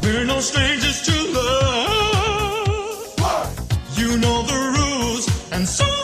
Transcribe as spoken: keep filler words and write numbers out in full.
We're no strangers to love. You know the rules, and so